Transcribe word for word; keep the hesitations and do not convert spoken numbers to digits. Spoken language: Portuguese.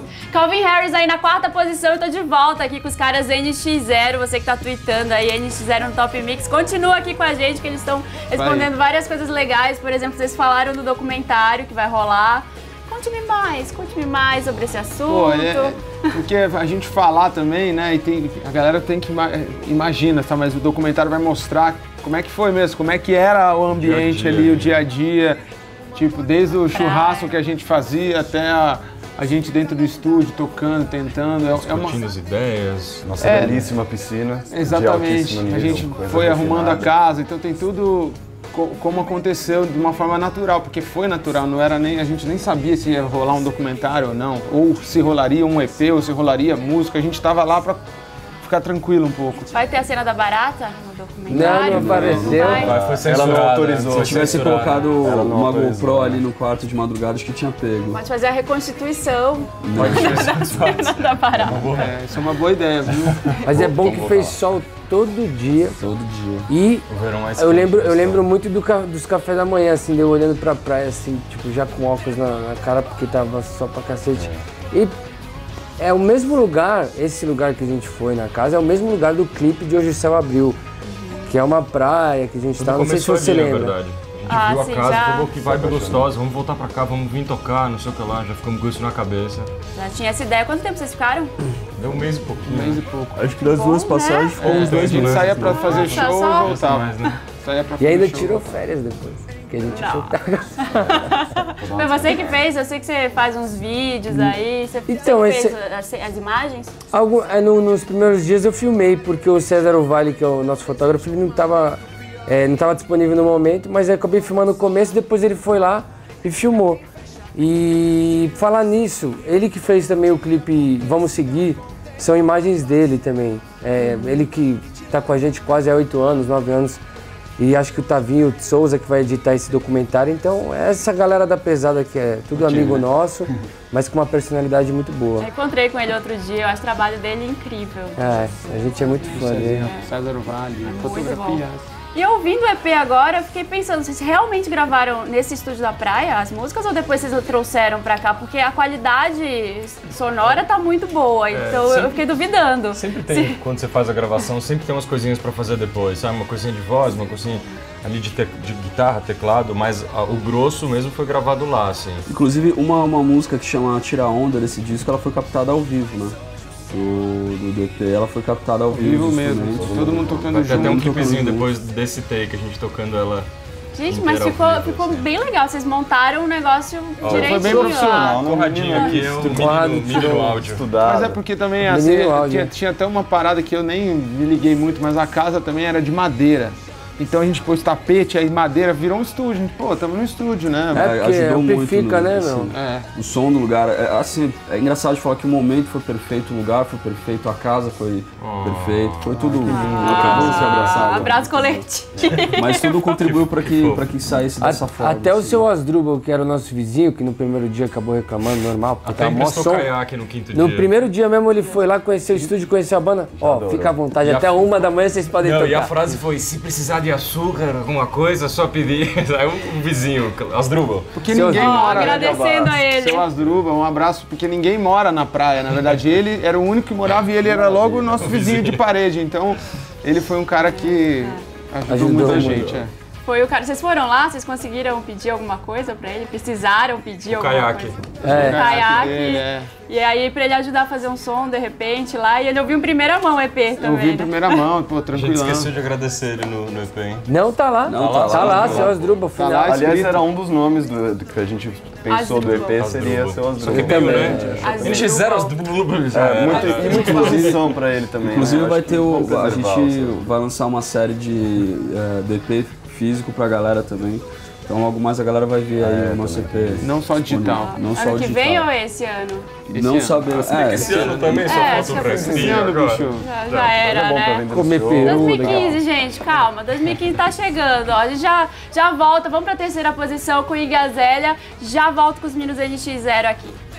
Calvin Harris aí na quarta posição, eu tô de volta aqui com os caras N X zero, você que tá tweetando aí, N X zero no Top Mix, continua aqui com a gente que eles estão respondendo vai. várias coisas legais, por exemplo, vocês falaram do documentário que vai rolar. Conte-me mais, conte-me mais sobre esse assunto. Pô, é, porque a gente falar também, né, e tem, a galera tem que imagina, tá, mas o documentário vai mostrar como é que foi mesmo, como é que era o ambiente dia -dia. ali, o dia a dia, tipo, desde o churrasco que a gente fazia até a, a gente dentro do estúdio, tocando, tentando. É, é uma... as ideias. Nossa é, belíssima piscina. Exatamente, nível, a gente foi arrumando a casa, então tem tudo co como aconteceu de uma forma natural, porque foi natural, não era nem, a gente nem sabia se ia rolar um documentário ou não, ou se rolaria um E P, ou se rolaria música, a gente tava lá pra ficar tranquilo um pouco. Vai ter a cena da barata no documentário? Não, não apareceu. Vai. Vai, foi censurado, ela não autorizou. Se tivesse colocado uma GoPro né? ali no quarto de madrugada, acho que tinha pego. Pode fazer a reconstituição Pode da cena da barata. É, isso é uma boa ideia, viu? Mas é bom que fez sol todo dia. Todo dia. E O verão é eu lembro, eu lembro muito do, dos cafés da manhã, assim, eu olhando pra praia, assim, tipo, já com óculos na, na cara, porque tava só pra cacete. É. E é o mesmo lugar, esse lugar que a gente foi na casa, é o mesmo lugar do clipe de Hoje o Céu Abriu, uhum. que é uma praia que a gente tá, não sei se você ali, lembra. Na verdade. A gente ah, viu sim, a casa já... e falou que vibe gostosa, vamos voltar pra cá, vamos vir tocar, não sei o que lá, já ficamos com isso na cabeça. Já tinha essa ideia. Quanto tempo vocês ficaram? Deu um mês e pouquinho. Um mês e pouco. Acho que das Bom, duas né? passagens ficou É, uns dois a gente meses. saía pra fazer Nossa, show só... e voltava. Mais, né? Saía pra E ainda show. tirou férias depois, que a gente Não. foi Foi você que fez? Eu sei que você faz uns vídeos aí. Você, Então, você esse... fez as, as imagens? Algum, é, no, nos primeiros dias eu filmei, porque o César Ovalle, que é o nosso fotógrafo, ele não estava é, não tava disponível no momento, mas eu acabei filmando no começo, depois ele foi lá e filmou. E falar nisso, ele que fez também o clipe Vamos Seguir, são imagens dele também. É, ele que está com a gente quase há oito anos, nove anos, e acho que o Tavinho Souza que vai editar esse documentário. Então, essa galera da pesada que é tudo amigo nosso, mas com uma personalidade muito boa. Eu encontrei com ele outro dia, eu acho o trabalho dele incrível. É, a gente é muito fã dele. César Vale, É fotografia. E ouvindo o E P agora, eu fiquei pensando, vocês realmente gravaram nesse estúdio da praia as músicas ou depois vocês trouxeram pra cá? Porque a qualidade sonora tá muito boa, É, então sempre, eu fiquei duvidando. Sempre tem, Sim. quando você faz a gravação, sempre tem umas coisinhas pra fazer depois, sabe? Uma coisinha de voz, uma coisinha ali de, te, de guitarra, teclado, mas a, o grosso mesmo foi gravado lá, assim. Inclusive, uma, uma música que chama Tira Onda desse disco, ela foi captada ao vivo, né? Do, do D P, ela foi captada ao vivo. Vivo mesmo, todo mundo tocando junto. Vai ter até um clipezinho depois desse take, a gente tocando ela. Gente, mas ficou, vivo, ficou assim. bem legal, vocês montaram um negócio oh, direitinho. Foi bem profissional, lá. Corradinho aqui, é um mínimo áudio. Estudado. Mas é porque também, assim, tinha, tinha até uma parada que eu nem me liguei muito, mas a casa também era de madeira. Então a gente pôs tapete, aí madeira virou um estúdio. A gente, pô, estamos no estúdio, né? É porque ajudou amplifica, muito, né, assim, meu? É. O som do lugar, é, assim, é engraçado de falar que o momento foi perfeito, o lugar foi perfeito, a casa foi Oh. perfeito, foi tudo, Ah, acabou de se abraçar. abraço coletivo. Mas tudo contribuiu para que, pra que saísse dessa A, forma. até o assim. seu Asdrubal, que era o nosso vizinho, que no primeiro dia acabou reclamando, normal, porque Até tava mó emprestou som. caiaque no quinto No dia. primeiro dia mesmo ele foi lá, conheceu o estúdio, conheceu a banda. Ó, adorou. fica à vontade, E a- até uma da manhã vocês podem Não, tocar. e a frase foi, se precisar de açúcar, alguma coisa, só pedir. Aí um vizinho, Asdrubal. Porque Seu ninguém Asdrubal. mora... Agradecendo a ele. Seu Asdrubal, um abraço, porque ninguém mora na praia. Na verdade, ele era o único que morava e ele era logo o nosso vizinho de parede. Então, ele foi um cara que ajudou, Ajudou muita muito. gente. É. Foi o cara. Vocês foram lá? Vocês conseguiram pedir alguma coisa pra ele? Precisaram pedir O alguma caiaque. coisa? É. O caiaque. dele, é. E aí pra ele ajudar a fazer um som de repente lá. E ele ouviu em primeira mão o E P também. Eu vi em né? primeira mão, pô, A gente tranquilão. esqueceu de agradecer ele no, no E P, hein? Não, tá lá. Não, tá, tá lá, lá, seu Asdrubal, Tá final. lá. Aliás, escrito. era um dos nomes do, do que a gente pensou do E P, Asdrubal. seria seu Só Asdrubal. que meio, também. né? Asdrubal. Eles fizeram Asdrubal. já É, era. muito, e muita exposição pra ele também. Inclusive né? vai Acho ter que o. vamos A preservar gente o- vai lançar uma série de é, D P físico pra galera também. Então logo mais a galera vai ver aí É, o nosso E P. Não só digital. Não só Ano que digital. vem ou esse ano? Não ano. sabemos. Se bem que esse ano também só É, falta acho o que é Esse restinho ano, agora. bicho. Já, já era, É bom pra né? vender Comer no show. peru. dois mil e legal. quinze, gente, calma. dois mil e quinze tá chegando, ó. A gente já, já volta. Vamos pra terceira posição com Iggy Azalea. Já volto com os meninos N X zero aqui.